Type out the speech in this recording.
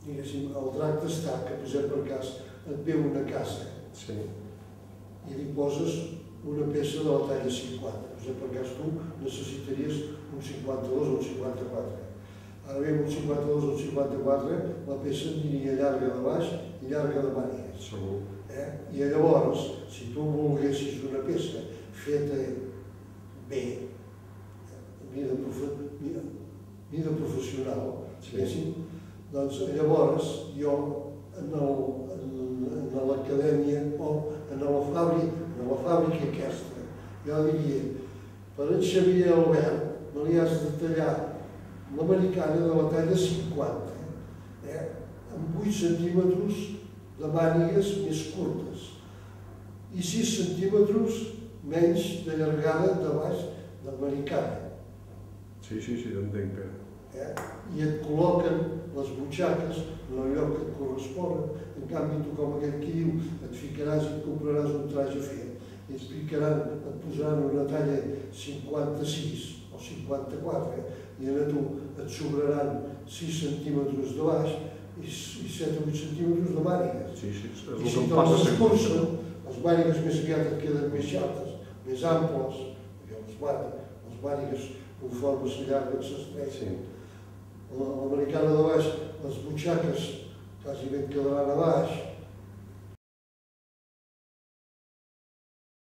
diguéssim, el tracte està que, posem per cas, et ve una casa i li poses una peça de la talla 50. Posem per cas, tu necessitaries un 52 o un 54. Ara ve un 52 o un 54, la peça aniria llarga de baix i llarga de mànigues. Segur. I llavors, si tu volguessis una peça feta bé, mida professional, doncs llavors jo en l'acadèmia o en la fàbrica aquesta, jo diria, per en Xavier Albert no li has de tallar l'americana de la talla 50, amb 8 centímetres de mànigues més curtes i 6 centímetres menys de llargada de baix d'americana. Sí, t'entenc, Pere. I et col·loquen les butxaques en el lloc que et corresponen. En canvi, tu, com aquell qui diu, et ficaràs i et compraràs un traje fet, i et posaran una talla 56 o 54, i a tu et sobraran 6 centímetres de baix i 7 o 8 centímetres de mànigues. Sí, és el I que si em te'ls passa sempre. escurcen, les mànigues més aviat et queden més xates, més amples, les mànigues conforme s'allarguen s'estreixen. L'americana de baix, les butxaques quasi ben quedaran a baix,